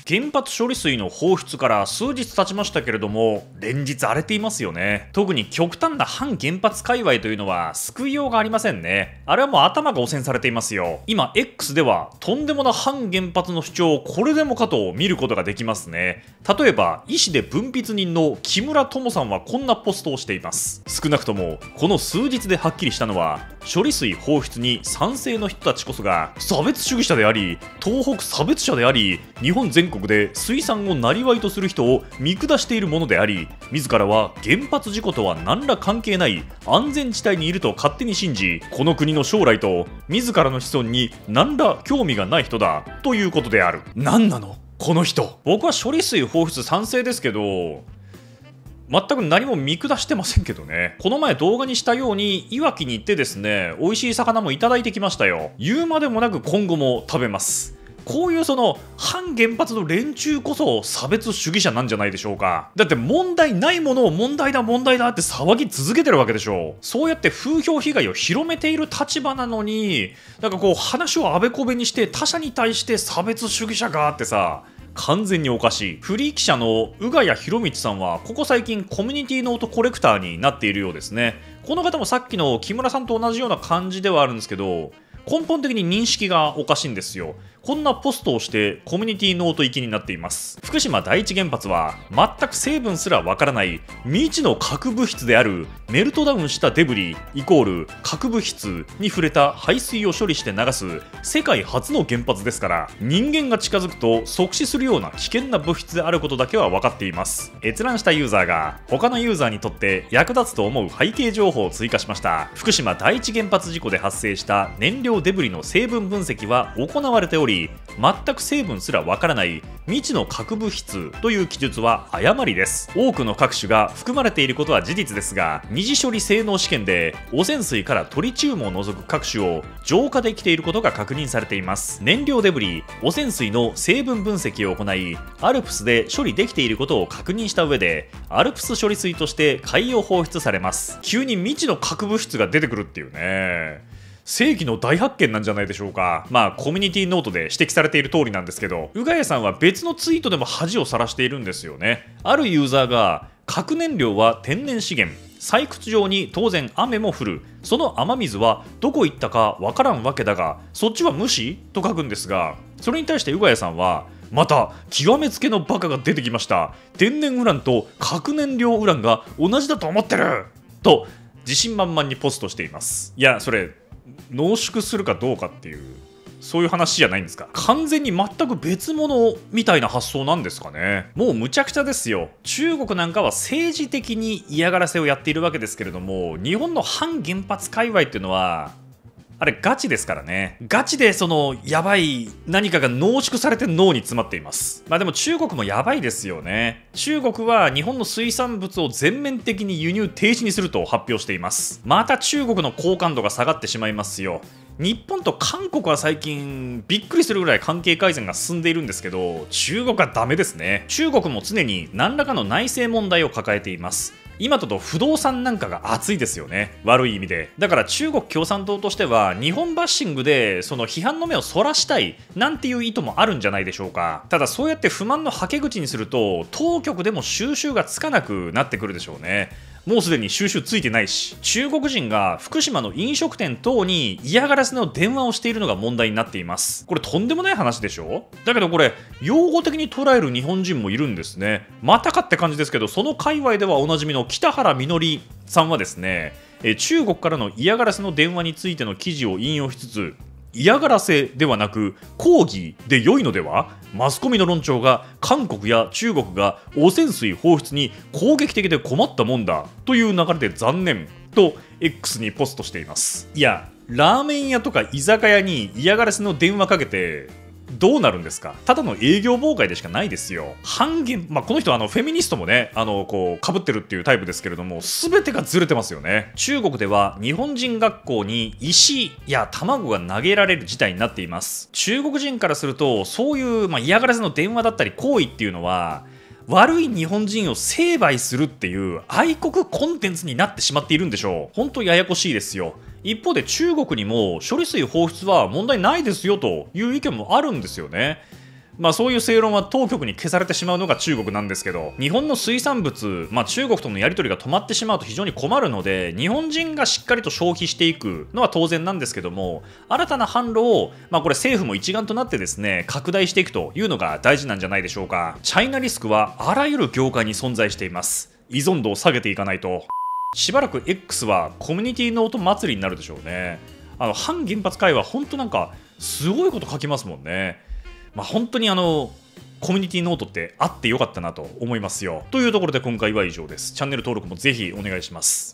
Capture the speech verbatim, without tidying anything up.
原発処理水の放出から数日経ちましたけれども、連日荒れていますよね。特に極端な反原発界隈というのは救いようがありませんね。あれはもう頭が汚染されていますよ。今 X ではとんでもな反原発の主張をこれでもかと見ることができますね。例えば医師で分泌人の木村智さんはこんなポストをしています。少なくともこの数日ではっきりしたのは、処理水放出に賛成の人たちこそが差別主義者であり、東北差別者であり、日本全国で水産を生業とする人を見下しているものであり、自らは原発事故とは何ら関係ない安全地帯にいると勝手に信じ、この国の将来と自らの子孫に何ら興味がない人だということである。何なのこの人。僕は処理水放出賛成ですけど、全く何も見下してませんけどね。この前動画にしたようにいわきに行ってですね、美味しい魚もいただいてきましたよ。言うまでもなく今後も食べます。こういうその反原発の連中こそ差別主義者なんじゃないでしょうか。だって問題ないものを問題だ問題だって騒ぎ続けてるわけでしょ。そうやって風評被害を広めている立場なのに、なんかこう話をあべこべにして他者に対して差別主義者かってさ、完全におかしい。フリー記者の宇賀谷博光さんはここ最近コミュニティノートコレクターになっているようですね。この方もさっきの木村さんと同じような感じではあるんですけど、根本的に認識がおかしいんですよ。こんなポストをしてコミュニティノート行きになっています。福島第一原発は全く成分すらわからない未知の核物質であるメルトダウンしたデブリイコール核物質に触れた排水を処理して流す世界初の原発ですから、人間が近づくと即死するような危険な物質であることだけは分かっています。閲覧したユーザーが他のユーザーにとって役立つと思う背景情報を追加しました。福島第一原発事故で発生した燃料デブリの成分分析は行われており、全く成分すらわからない未知の核物質という記述は誤りです。多くの核種が含まれていることは事実ですが、二次処理性能試験で汚染水からトリチウムを除く各種を浄化できていることが確認されています。燃料デブリ、汚染水の成分分析を行い、アルプスで処理できていることを確認した上で、アルプス処理水として海洋放出されます。急に未知の核物質が出てくるっていうね。世紀の大発見なんじゃないでしょうか。まあコミュニティノートで指摘されている通りなんですけど、宇賀谷さんは別のツイートでも恥をさらしているんですよね。あるユーザーが核燃料は天然資源、採掘場に当然雨も降る、その雨水はどこ行ったかわからんわけだがそっちは無視と書くんですが、それに対して宇賀谷さんは、また極めつけのバカが出てきました、天然ウランと核燃料ウランが同じだと思ってると自信満々にポストしています。いや、それ濃縮するかどうかっていう、そういう話じゃないんですか。完全に全く別物みたいな発想なんですかね。もうむちゃくちゃですよ。中国なんかは政治的に嫌がらせをやっているわけですけれども、日本の反原発界隈っていうのはあれガチですからね。ガチでそのやばい何かが濃縮されて脳に詰まっています。まあでも中国もやばいですよね。中国は日本の水産物を全面的に輸入停止にすると発表しています。また中国の好感度が下がってしまいますよ。日本と韓国は最近びっくりするぐらい関係改善が進んでいるんですけど、中国はダメですね。中国も常に何らかの内政問題を抱えています。今とと不動産なんかが熱いですよね、悪い意味で。だから中国共産党としては日本バッシングでその批判の目をそらしたいなんていう意図もあるんじゃないでしょうか。ただそうやって不満のはけ口にすると当局でも収拾がつかなくなってくるでしょうね。もうすでに収拾ついてないし、中国人が福島の飲食店等に嫌がらせの電話をしているのが問題になっています。これとんでもない話でしょ。だけどこれ用語的に捉える日本人もいるんですね。またかって感じですけど、その界隈ではおなじみの北原みのりさんはですね、え中国からの嫌がらせの電話についての記事を引用しつつ、嫌がらせではなく抗議で良いのでは、マスコミの論調が韓国や中国が汚染水放出に攻撃的で困ったもんだという流れで残念と X にポストしています。いや、ラーメン屋とか居酒屋に嫌がらせの電話かけてどうなるんですか。ただの営業妨害でしかないですよ。半減、まあ、この人はあのフェミニストもね、あのこう被ってるっていうタイプですけれども、全てがずれてますよね。中国では日本人学校に石や卵が投げられる事態になっています。中国人からするとそういう、まあ、嫌がらせの電話だったり行為っていうのは悪い日本人を成敗するっていう愛国コンテンツになってしまっているんでしょう。本当ややこしいですよ。一方で中国にも処理水放出は問題ないですよという意見もあるんですよね。 まあそういう正論は当局に消されてしまうのが中国なんですけど、日本の水産物、まあ中国とのやり取りが止まってしまうと非常に困るので、日本人がしっかりと消費していくのは当然なんですけども、新たな販路を、まあこれ政府も一丸となってですね、拡大していくというのが大事なんじゃないでしょうか。チャイナリスクはあらゆる業界に存在しています。依存度を下げていかないと。しばらく X はコミュニティノート祭りになるでしょうね。あの反原発会は本当なんかすごいこと書きますもんね。まあ、本当にあのコミュニティノートってあってよかったなと思いますよ。というところで今回は以上です。チャンネル登録もぜひお願いします。